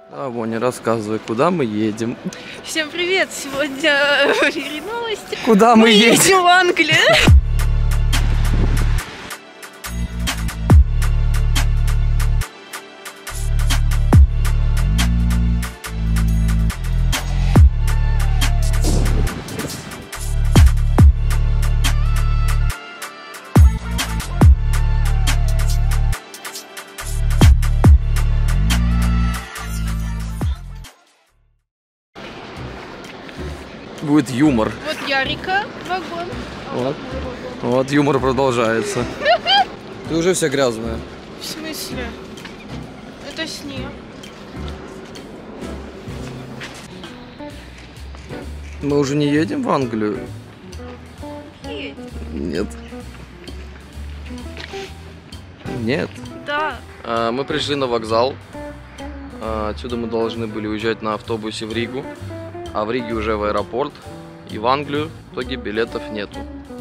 А, Воня, рассказывай, куда мы едем? Всем привет! Сегодня новости. Куда мы едем? В Англию. Будет юмор. Вот Ярика, вагон. Вот юмор продолжается. Ты уже вся грязная. В смысле? Это снег. Мы уже не едем в Англию? Едем. Нет. Нет. Да. Мы пришли на вокзал. Отсюда мы должны были уезжать на автобусе в Ригу. А в Риге уже в аэропорт. И в Англию в итоге билетов нету.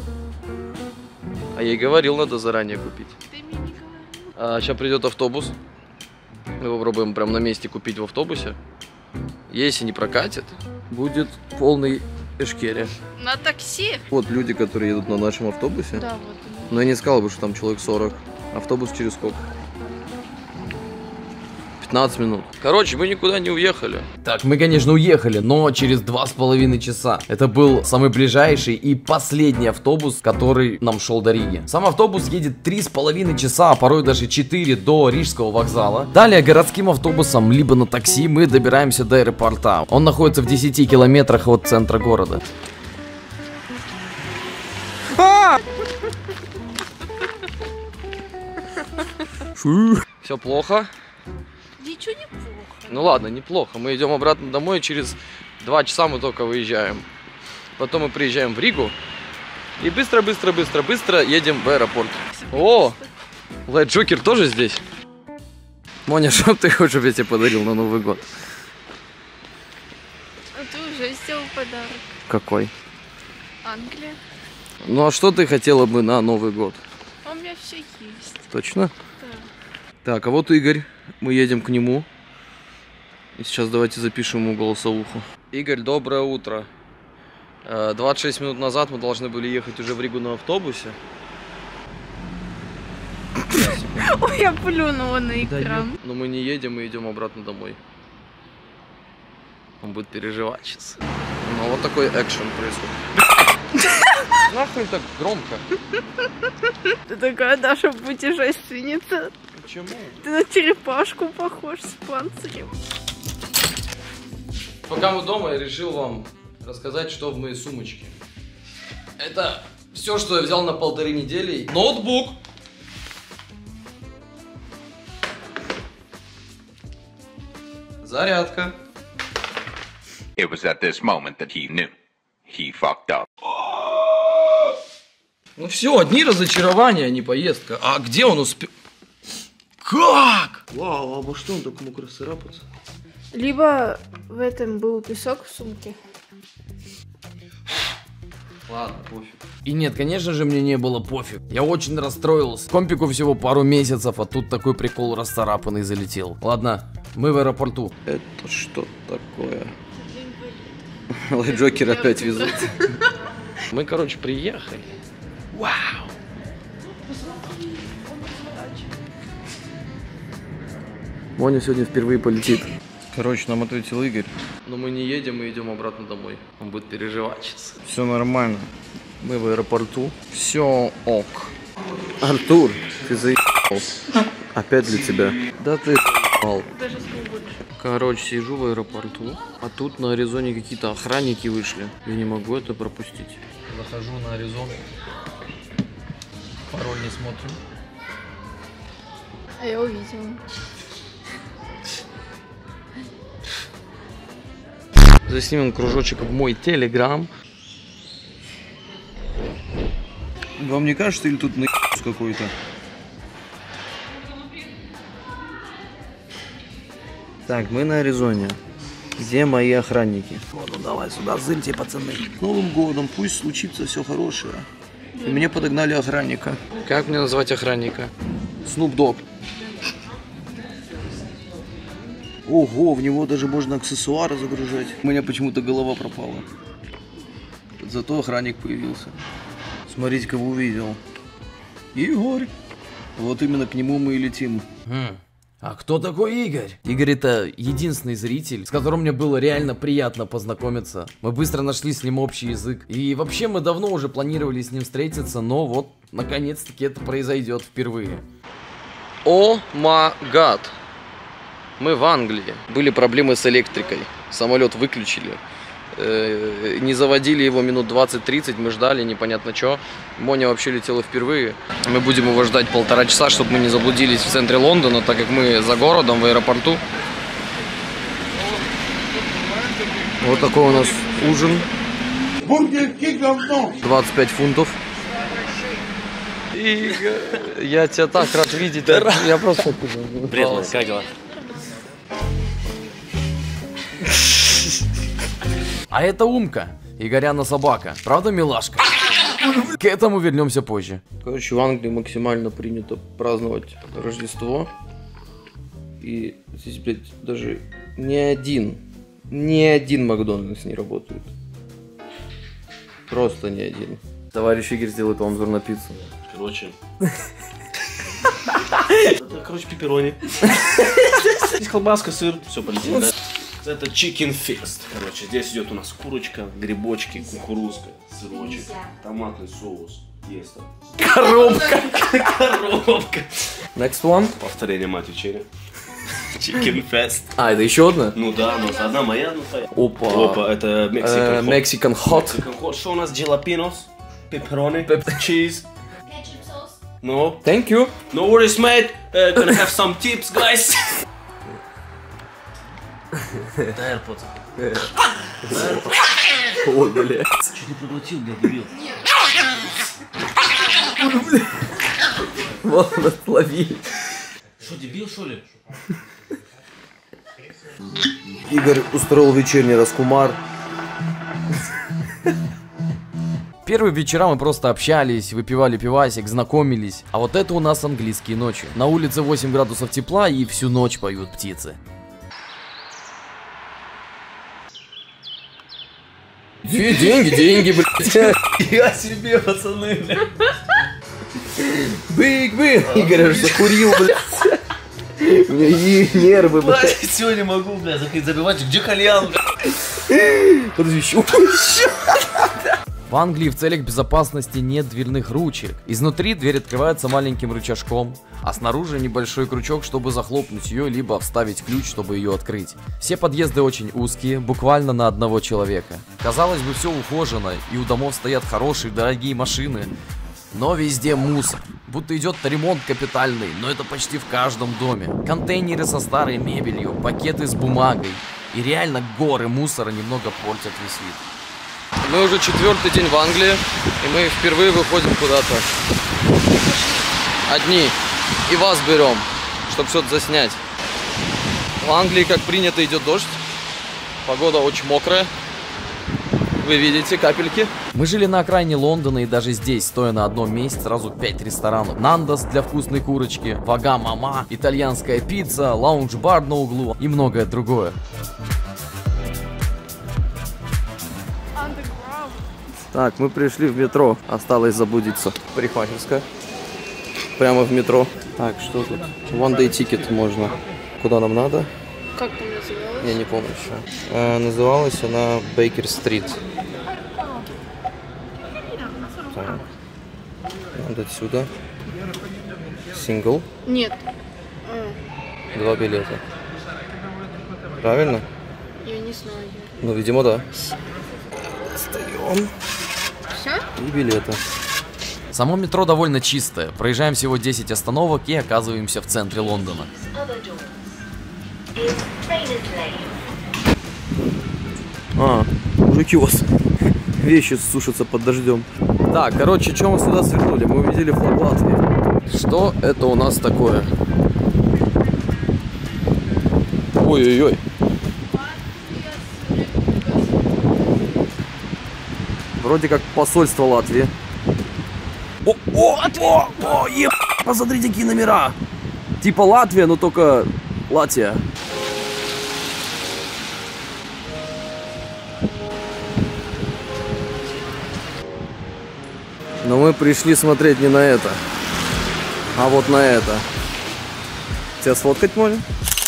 А я ей говорил, надо заранее купить. Ты мне не говорил. Сейчас придет автобус. Мы попробуем прям на месте купить в автобусе. Если не прокатит, будет полный эшкере. На такси? Вот люди, которые едут на нашем автобусе. Да, вот. Но я не сказал бы, что там человек 40. Автобус через сколько? 15 минут. Короче, мы никуда не уехали. Так, мы, конечно, уехали, но через 2,5 часа. Это был самый ближайший и последний автобус, который нам шел до Риги. Сам автобус едет 3,5 часа, а порой даже 4 до Рижского вокзала. Далее городским автобусом, либо на такси мы добираемся до аэропорта. Он находится в 10 километрах от центра города. Все плохо? Ничего не плохо. Ну ладно, неплохо. Мы идем обратно домой, через 2 часа мы только выезжаем. Потом мы приезжаем в Ригу. И быстро едем в аэропорт. О! Лайт Джокер тоже здесь? Моня, что ты хочешь, чтобы я тебе подарил на Новый год? А ты уже сделал подарок. Какой? Англия. Ну а что ты хотела бы на Новый год? А у меня все есть. Точно? Да. Так, а вот Игорь. Мы едем к нему. И сейчас давайте запишем ему голосовуху. Игорь, доброе утро. 26 минут назад мы должны были ехать уже в Ригу на автобусе. Ой, я плюнула на экран. Но мы не едем, мы идем обратно домой. Он будет переживать сейчас. Ну вот такой экшен происходит. Нахуй так громко? Ты такая Даша путешественница. Почему? Ты на черепашку похож с панцирем. Пока мы дома, я решил вам рассказать, что в моей сумочке. Это все, что я взял на 1,5 недели. Ноутбук. Зарядка. It was at this moment that he knew. He fucked up. Ну все, одни разочарования, а не поездка. А где он успел? Как? Вау, а обо что он так мог расцарапаться? Либо в этом был песок в сумке. Ладно, пофиг. И нет, конечно же, мне не было пофиг. Я очень расстроился. Компику всего пару месяцев, а тут такой прикол расцарапанный залетел. Ладно, мы в аэропорту. Это что такое? Лайт Джокер опять везут. Мы, короче, приехали. Вау! Моня сегодня впервые полетит. Короче, нам ответил Игорь. Но мы не едем, мы идем обратно домой. Он будет переживать сейчас. Все нормально. Мы в аэропорту. Все ок. Артур, ты заебал. Опять для тебя. Да ты заебал. Даже с больше. Короче, сижу в аэропорту, а тут на Аризоне какие-то охранники вышли. Я не могу это пропустить. Захожу на Аризону. Пароль не смотрим. А я увидела. Заснимем кружочек в мой телеграм. Вам не кажется, или тут наебус какой-то? Так, мы на Аризоне. Где мои охранники? Ну давай сюда, зырьте, пацаны. С Новым годом, пусть случится все хорошее. И мне подогнали охранника. Как мне назвать охранника? Snoop Dogg. Ого, в него даже можно аксессуары загружать. У меня почему-то голова пропала. Зато охранник появился. Смотрите, кого увидел. Игорь. Вот именно к нему мы и летим. А кто такой Игорь? Игорь это единственный зритель, с которым мне было реально приятно познакомиться. Мы быстро нашли с ним общий язык. И вообще мы давно уже планировали с ним встретиться, но вот наконец-таки это произойдет впервые. О май гад. Мы в Англии. Были проблемы с электрикой. Самолет выключили. Не заводили его минут 20-30, мы ждали, непонятно что. Моня вообще летела впервые. Мы будем его ждать 1,5 часа, чтобы мы не заблудились в центре Лондона, так как мы за городом, в аэропорту. Вот такой у нас ужин. 25 фунтов. Игорь, я тебя так рад видеть. Я просто... Привет, как дела? А это Умка, Игоряна собака. Правда, милашка? К этому вернемся позже. Короче, в Англии максимально принято праздновать Рождество. И здесь, блядь, даже ни один Макдональдс не работает. Просто ни один. Товарищ Игорь сделает вам обзор на пиццу. Короче, пепперони. Здесь колбаска, сыр, все полетело, да? Это chicken fest. Короче, здесь идет у нас курочка, грибочки, кукурузка, сырочек, томатный соус, тесто. Коробка. Коробка. Next one. Повторение мать вечеря. Chicken fest. А, это еще одна? Ну да, но одна моя, одна твоя. Опа. Опа, это Mexican hot. Mexican hot. Mexican hot. Что у нас? Jalapeno's, pepperoni, cheese. No. Thank you. No worries, mate. Gonna have some tips, guys. Дай AirPods. Ой, блядь. Что ты проглотил, блядь, дебил? Вот, лови. Что, дебил, что ли? Игорь устроил вечерний раскумар. Первые вечера мы просто общались, выпивали пивасик, знакомились. А вот это у нас английские ночи. На улице 8 градусов тепла и всю ночь поют птицы. Деньги, блядь. Я себе, пацаны, блядь. Биг. Игорь аж закурил, блядь. У меня нервы, блядь. Сегодня могу, блядь, забивать. Где кальян, блядь? Подожди, еще. В Англии в целях безопасности нет дверных ручек. Изнутри дверь открывается маленьким рычажком, а снаружи небольшой крючок, чтобы захлопнуть ее, либо вставить ключ, чтобы ее открыть. Все подъезды очень узкие, буквально на одного человека. Казалось бы, все ухожено, и у домов стоят хорошие, дорогие машины. Но везде мусор. Будто идет ремонт капитальный, но это почти в каждом доме. Контейнеры со старой мебелью, пакеты с бумагой. И реально горы мусора немного портят весь вид. Мы уже 4-й день в Англии, и мы впервые выходим куда-то одни. И вас берем, чтобы что-то заснять. В Англии, как принято, идет дождь. Погода очень мокрая. Вы видите капельки. Мы жили на окраине Лондона, и даже здесь, стоя на одном месте, сразу 5 ресторанов. Нандос для вкусной курочки, Вага Мама, итальянская пицца, лаунж-бар на углу и многое другое. Так, мы пришли в метро. Осталось заблудиться. Парикмахерская. Прямо в метро. Так, что тут? One day ticket можно. Куда нам надо? Как там называлось? Я не помню еще. Называлась она Бейкер-стрит. Так. Надо отсюда. Сингл. Нет. 2 билета. Правильно? Я не знаю. Ну, видимо, да. Встаем. Все? И билеты. Само метро довольно чистое. Проезжаем всего 10 остановок и оказываемся в центре Лондона. Мужики, у вас вещи сушатся под дождем. Так, короче, что мы сюда свернули? Мы увидели флаг Латвии. Что это у нас такое? Ой-ой-ой. Вроде как посольство Латвии. Посмотрите, какие номера. Типа Латвия, но только Латвия. Но мы пришли смотреть не на это, а вот на это. Тебя сфоткать можно?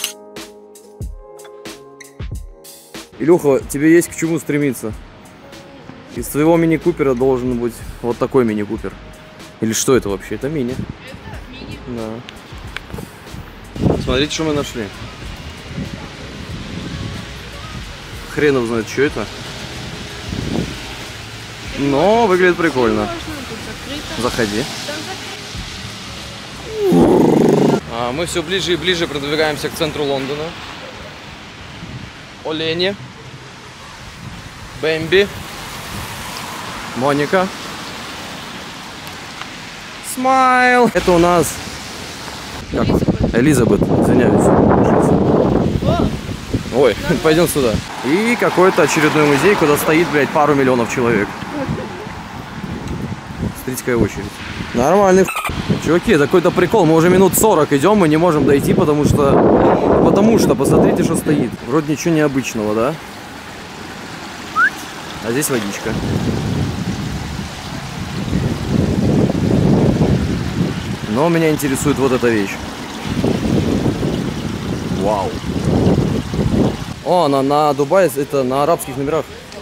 Илюха, тебе есть к чему стремиться? Из твоего мини-купера должен быть вот такой мини-купер. Или что это вообще? Это мини. Это мини. Да. Смотрите, что мы нашли. Хрен его знает, что это. Но выглядит прикольно. Можно, тут закрыто. Заходи. Там Мы все ближе и ближе продвигаемся к центру Лондона. Олени. Бэмби. Моника. Смайл. Это у нас... Как? Элизабет, извиняюсь. Ой, пойдем сюда. И какой-то очередной музей, куда стоит, блядь, пару миллионов человек. Смотрите, какая очередь. Нормальный. Чуваки, это какой-то прикол. Мы уже минут 40 идем, мы не можем дойти, потому что, посмотрите, что стоит. Вроде ничего необычного, да? А здесь водичка. Но меня интересует вот эта вещь. Вау. О, она на Дубае, это на арабских номерах.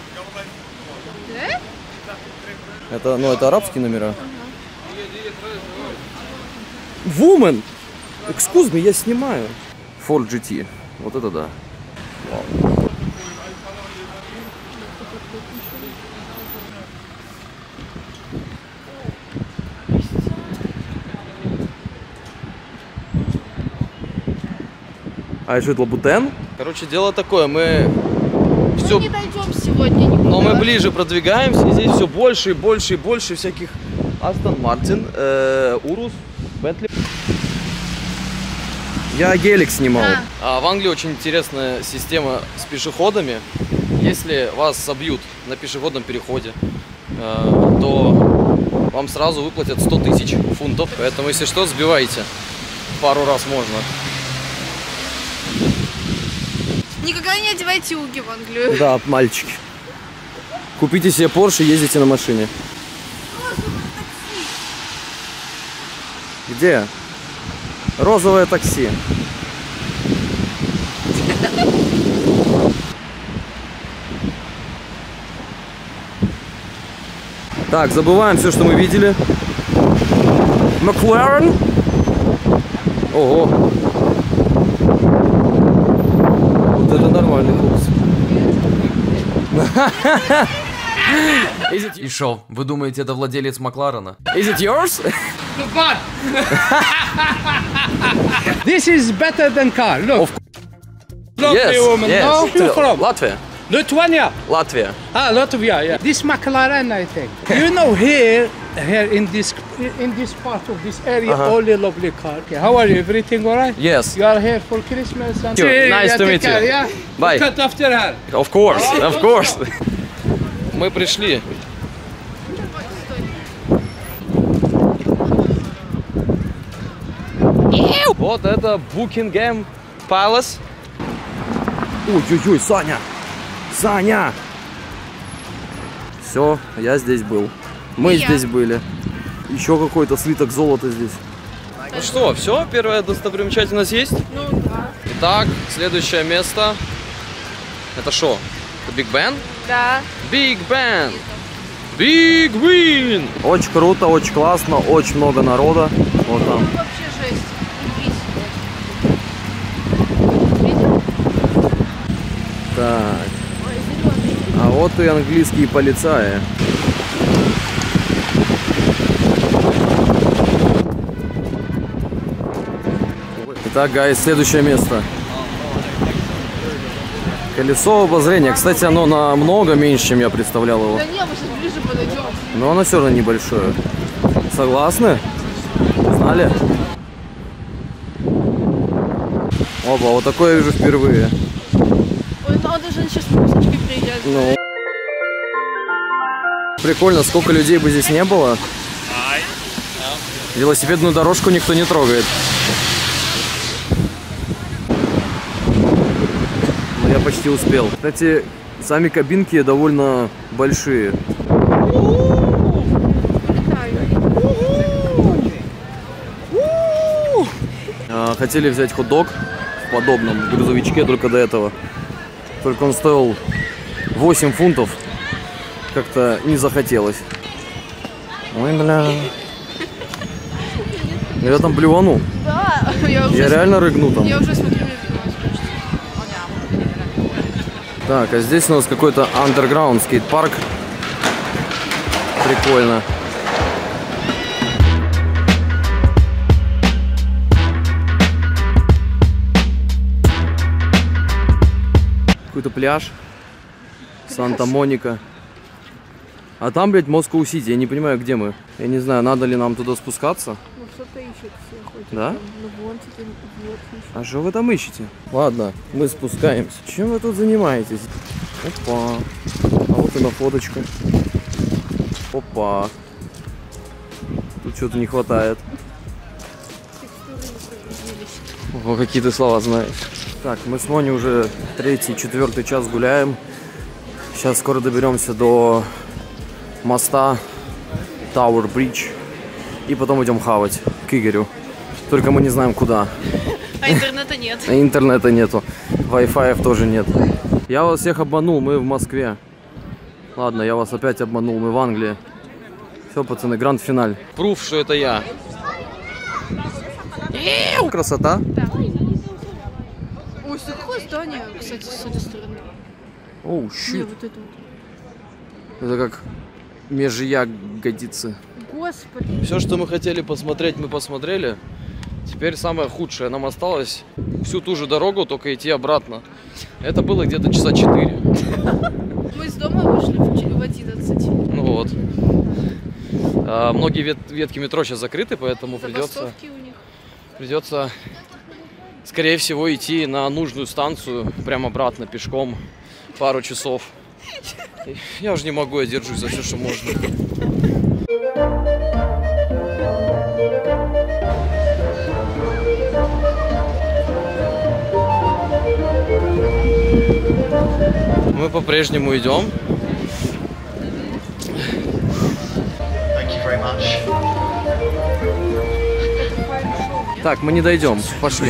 Это, ну, это арабские номера. Woman! Excuse me, я снимаю. Ford GT. Вот это да. Вау. А что это, Лабутен? Короче, дело такое, мы все... не дойдем сегодня никуда. Но мы ближе продвигаемся, и здесь все больше и больше и больше всяких Астон Мартин, Урус, Бентли. Я гелик снимал. В Англии очень интересная система с пешеходами. Если вас собьют на пешеходном переходе, то вам сразу выплатят 100 тысяч фунтов. Поэтому, если что, сбивайте. Пару раз можно. Никогда не одевайте уги в Англию. Да, мальчики. Купите себе Porsche и ездите на машине. Где? Розовое такси. Так, забываем все, что мы видели. Макларен. Ого. Вот это нормальный курс. И шо, вы думаете, это владелец Макларена? Is it yours? This is better than car. Look. Lovely woman. No, who from? Latvia. Lithuania. Latvia. Ah, Latvia. Yeah. This McLaren, I think. You know, here in this part of this area, only lovely car. Okay, how are you? Everything all right? Yes. You are here for Christmas and Nice to meet you. Yeah. Bye. Cut after her. Of course, of course. Мы пришли. Вот это Buckingham Palace. Ой-ой-ой, Саня! Саня! Все, я здесь был. Мы здесь были. Еще какой-то слиток золота здесь. Ну что, все, первая достопримечательность есть? Ну да. Итак, следующее место. Это что? Это Big Ben? Да. Big Ben! Big Win! Очень круто, очень классно, очень много народа. Вот там. Вообще жесть. Так. А вот и английские полицаи. Итак, гайс, следующее место. Колесо обозрения. Кстати, оно намного меньше, чем я представлял его. Да не, мы сейчас ближе подойдем. Но оно все равно небольшое. Согласны? Знали? Опа, вот такое я вижу впервые. Ой, надо же, сейчас пусочки приезжают. Ну. Прикольно, сколько людей бы здесь не было. Велосипедную дорожку никто не трогает. Но я почти успел. Кстати, сами кабинки довольно большие. Летаю. хотели взять хот-дог в подобном грузовичке только до этого. Только он стоил 8 фунтов. Как-то не захотелось. Ой, бля. Я там блювану. Да, Я реально рыгну там. Я уже смотрю, мне Так, а здесь у нас какой-то андерграунд скейт-парк. Прикольно. Какой-то пляж. Санта-Моника. А там, блядь, Москва-Сити. Я не понимаю, где мы. Я не знаю, надо ли нам туда спускаться. Ну, кто-то ищет все хоть. Да? Ну, вон теперь вот ищет. А что вы там ищете? Ладно, мы спускаемся. Чем вы тут занимаетесь? Опа. А вот и на фоточка. Опа. Тут что-то не хватает. О, какие ты слова знаешь. Так, мы с Моней уже 3-4 час гуляем. Сейчас скоро доберемся до моста Tower Bridge. И потом идем хавать к Игорю. Только мы не знаем куда. А интернета нет. А интернета нету. Wi-Fi тоже нет. Я вас всех обманул, мы в Москве. Ладно, я вас опять обманул, мы в Англии. Все, пацаны, гранд-финаль. Пруф, что это я. Красота. Да. Ой, какое здание, кстати, с этой стороны. Оу, Не, щит. вот это вот. Это как межягодицы. Господи. Все, что мы хотели посмотреть, мы посмотрели. Теперь самое худшее. Нам осталось всю ту же дорогу, только идти обратно. Это было где-то часа 4. Мы из дома вышли в 11. Ну вот. Многие ветки метро сейчас закрыты, поэтому Забастовки у них. придется, скорее всего, идти на нужную станцию, прямо обратно, пешком, пару часов. Я уже не могу, я держусь за все, что можно. Мы по-прежнему идем. Так, мы не дойдем. Пошли.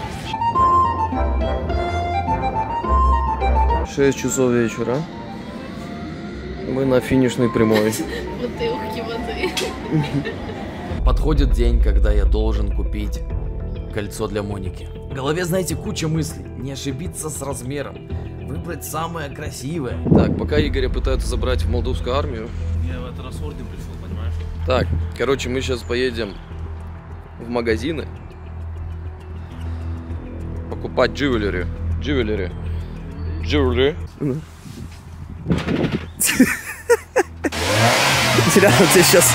6 часов вечера. Мы на финишной прямой. Бутылки воды. Подходит день, когда я должен купить кольцо для Моники. В голове, знаете, куча мыслей. Не ошибиться с размером. Выбрать самое красивое. Так, пока Игоря пытаются забрать в молдавскую армию. Я в этот раз орден пришел, понимаешь? Так, короче, мы сейчас поедем в магазины покупать джувелери. Джувелери. Джувелери. Реально, тебе сейчас...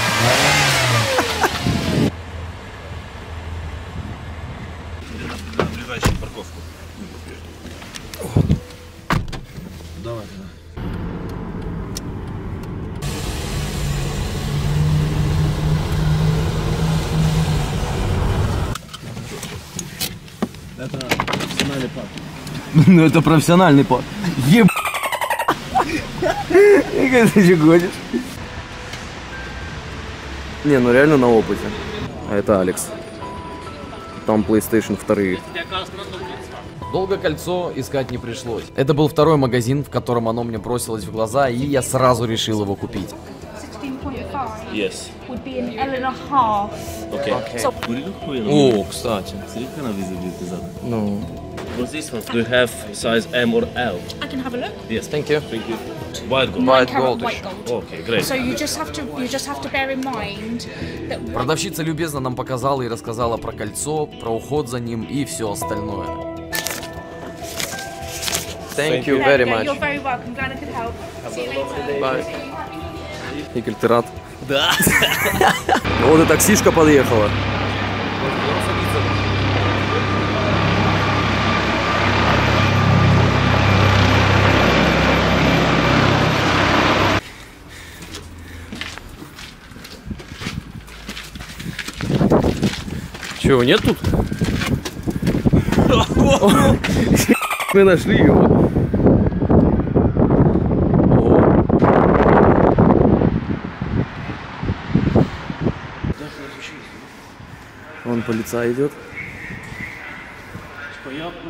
Ближайшую парковку. Давай, давай. Это профессиональный парк. Ну это профессиональный пар. Еб... Как ты еще гонишь? Не, ну реально на опыте. А это Алекс. Там PlayStation 2. Долго кольцо искать не пришлось. Это был второй магазин, в котором оно мне бросилось в глаза, и я сразу решил его купить. 16.5 Yes. would be an L and a half. Okay. So Would you look real? О, кстати. Смотри, какая она visibility задана. Ну. What's this one? Do you have size M or L? I can have a look. Yes. Thank you. Thank you. White gold. White 9 carat gold. white gold. Okay, great. So you just have to bear in mind that Продавщица любезно нам показала и рассказала про кольцо, про уход за ним и все остальное. Thank you Yeah, very yeah, much. you're very welcome. Glad I could help. See you later. Bye. Игорь, ты рад? Да. Вот и таксишка подъехала. Чего, нет тут? Мы нашли его. Вон полицай идет.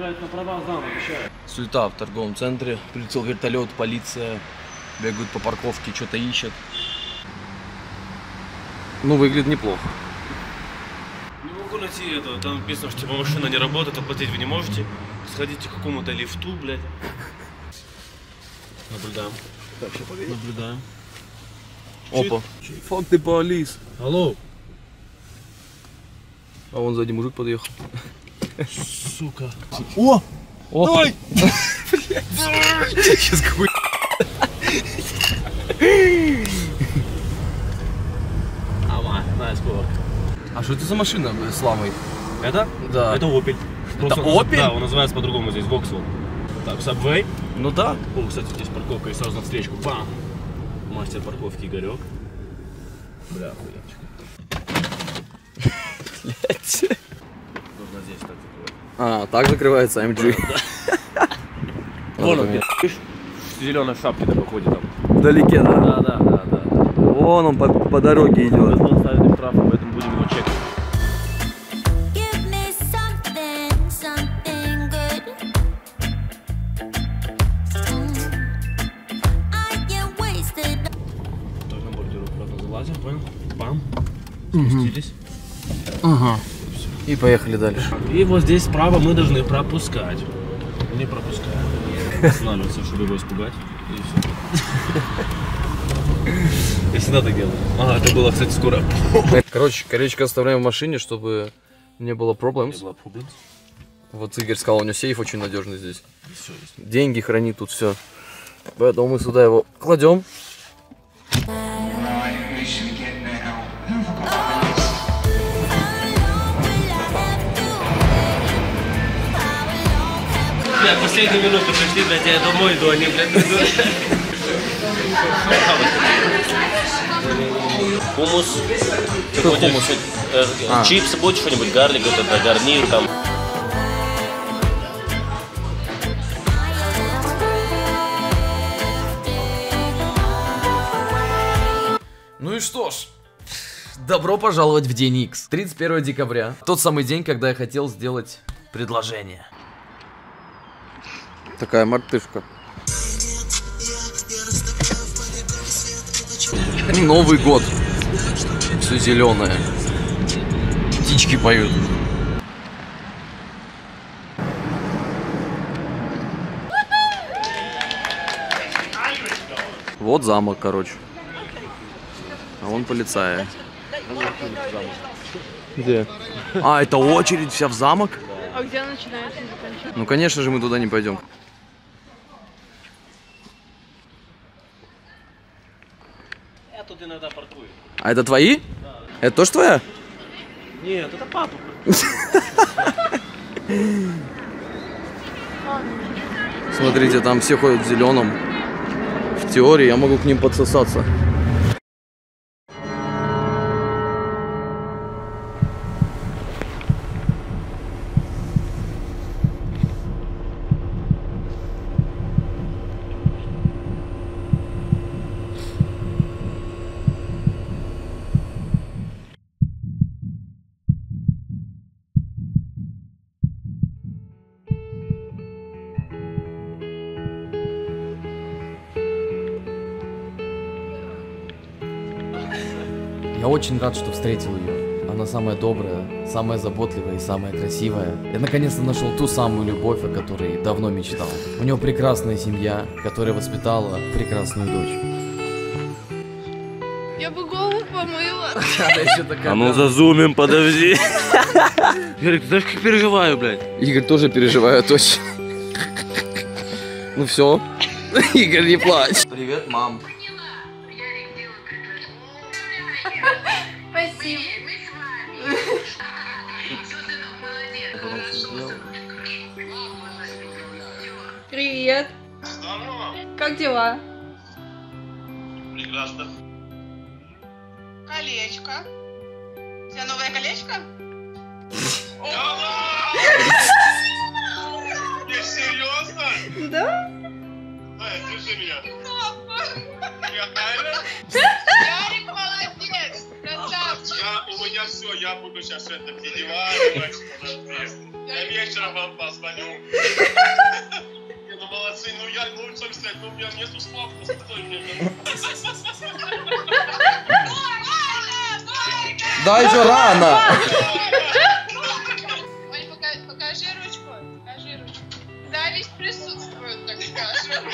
блядь, на права сдам, обещаю. Суета в торговом центре. Прилетел вертолет, полиция. Бегают по парковке, что-то ищут. Ну, выглядит неплохо. Не могу найти это. Там написано, что типа машина не работает, оплатить вы не можете. Сходите к какому-то лифту, блядь. Наблюдаем. Так, сейчас поверим. Наблюдаем. Опа. Fuck the police. Алло. А вон сзади мужик подъехал. Сука. О! Давай! Сейчас какой... А что это за машина с ламой? Это? Да. Это Opel. Это Opel? Да, он называется по-другому здесь, Vauxhall. Так, Subway. Ну да. О, кстати, здесь парковка и сразу на встречку. Бам! Мастер парковки Игорек. Бля, хуячка. Нужно здесь так закрывать. А, так закрывается MG. Вон он, видишь? В зеленой шапке такой ходит там. Вдалеке, да? Да. Вон он по дороге идет. Он ставит штраф, поэтому будем его чекать. Тоже на бордюру аккуратно залазим, понял? Бам. Спустились. Ага. И поехали дальше. И вот здесь справа мы должны пропускать. Не пропускаем. Останавливаться, чтобы его испугать. И все. Я всегда так делаю. Ага, это было, кстати, скоро. Короче, колечко оставляем в машине, чтобы не было проблем. Вот Игорь сказал, у него сейф очень надежный здесь. Деньги хранит тут все. Поэтому мы сюда его кладем. Бля, последнюю минуту пришли, блядь, я домой иду, они, блядь, хумус. Чипсы будет, что-нибудь, гарлик, вот это, гарнир там. Ну и что ж, добро пожаловать в день X. 31 декабря. Тот самый день, когда я хотел сделать предложение. Такая мартышка. Новый год. Все зеленое. Птички поют. Вот замок, короче. А вон полицаи. Где? А, это очередь вся в замок? А где начинается и заканчивается? Ну, конечно же, мы туда не пойдем. Я тут иногда паркую. А это твои? Да. Это тоже твоя? Нет, это папа. Смотрите, там все ходят в зеленом. В теории я могу к ним подсосаться. Я очень рад, что встретил ее. Она самая добрая, самая заботливая и самая красивая. Я наконец-то нашел ту самую любовь, о которой давно мечтал. У нее прекрасная семья, которая воспитала прекрасную дочь. Я бы голову помыла. А ну зазумим, подожди. Ярик, ты знаешь, как переживаю, блядь? Игорь тоже переживает очень. Ну все, Игорь, не плачь. Привет, мам. Спасибо. Привет. Здорово. Как дела? Прекрасно. Колечко. У тебя новое колечко? Не, серьезно? Да? Ай, держи меня. Ярик, молодец. Красавчик. У меня все, я буду сейчас это переваривать. Я вечером вам позвоню. Не, ну молодцы, ну я лучше взять, ну у меня нету слов, стой мне. Да, еще рано. Ой, покажи ручку, покажи ручку. Да, лишь присутствует, так скажем.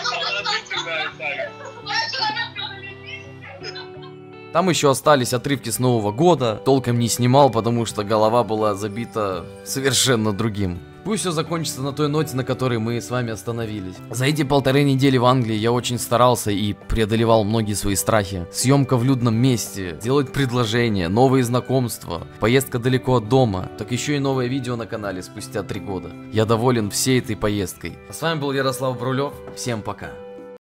Там еще остались отрывки с Нового года. Толком не снимал, потому что голова была забита совершенно другим. Пусть все закончится на той ноте, на которой мы с вами остановились. За эти 1,5 недели в Англии я очень старался и преодолевал многие свои страхи. Съемка в людном месте, делать предложения, новые знакомства, поездка далеко от дома, так еще и новое видео на канале спустя 3 года. Я доволен всей этой поездкой. А с вами был Ярослав Брулев. Всем пока.